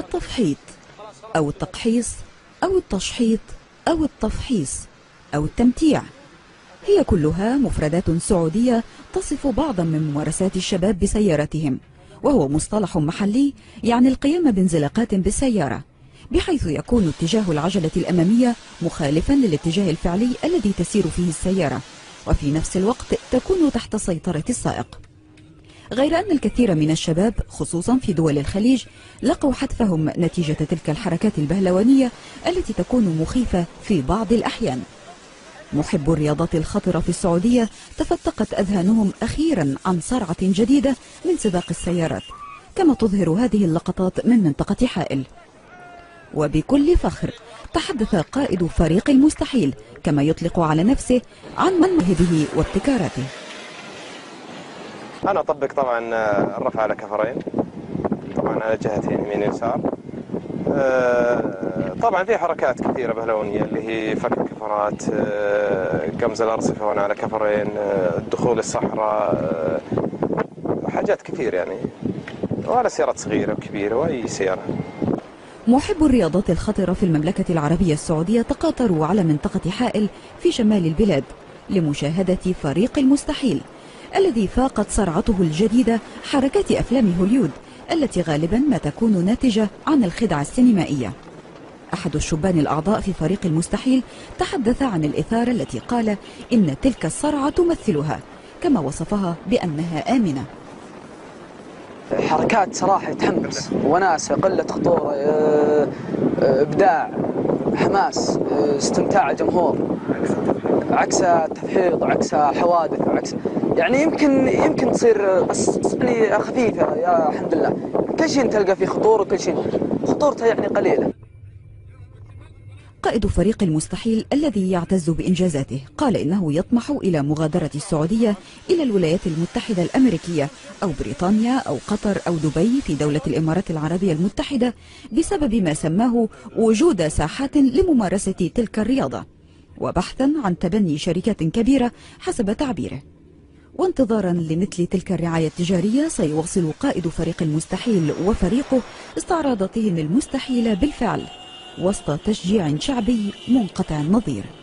التفحيط أو التقحيص أو التشحيط أو التفحيص أو التمتيع، هي كلها مفردات سعودية تصف بعضا من ممارسات الشباب بسيارتهم، وهو مصطلح محلي يعني القيام بانزلاقات بالسيارة، بحيث يكون اتجاه العجلة الأمامية مخالفا للاتجاه الفعلي الذي تسير فيه السيارة، وفي نفس الوقت تكون تحت سيطرة السائق. غير أن الكثير من الشباب خصوصا في دول الخليج لقوا حتفهم نتيجة تلك الحركات البهلوانية التي تكون مخيفة في بعض الأحيان. محب الرياضات الخطرة في السعودية تفتقت أذهانهم أخيرا عن صرعة جديدة من سباق السيارات، كما تظهر هذه اللقطات من منطقة حائل. وبكل فخر تحدث قائد فريق المستحيل كما يطلق على نفسه عن مواهبه وابتكاراته. أنا أطبق طبعا الرفع على كفرين، طبعا على جهتين يمين ويسار. طبعا في حركات كثيرة بهلونية اللي هي فك الكفرات، قمز الأرصفة هنا على كفرين، الدخول الصحراء، حاجات كثير يعني، وعلى سيارات صغيرة وكبيرة وأي سيارة. محب الرياضات الخطرة في المملكة العربية السعودية تقاطروا على منطقة حائل في شمال البلاد لمشاهدة فريق المستحيل الذي فاقت صرعته الجديدة حركات أفلام هوليود التي غالبا ما تكون ناتجة عن الخدعة السينمائية. أحد الشبان الأعضاء في فريق المستحيل تحدث عن الإثارة التي قال إن تلك الصرعة تمثلها، كما وصفها بأنها آمنة. حركات صراحة تحمس، وناسة، قلة خطورة، إبداع، حماس، استمتاع الجمهور، عكس التفحيط وعكس حوادث وعكس يعني يمكن تصير بس يعني خفيفة يا الحمد لله. كل شيء تلقى فيه خطورة وكل شيء خطورته يعني قليلة. قائد فريق المستحيل الذي يعتز بإنجازاته قال إنه يطمح إلى مغادرة السعودية إلى الولايات المتحدة الأمريكية أو بريطانيا أو قطر أو دبي في دولة الإمارات العربية المتحدة بسبب ما سماه وجود ساحات لممارسة تلك الرياضة، وبحثا عن تبني شركات كبيرة حسب تعبيره. وانتظارا لمثل تلك الرعاية التجارية سيواصل قائد فريق المستحيل وفريقه استعراضاتهم المستحيلة بالفعل وسط تشجيع شعبي منقطع النظير.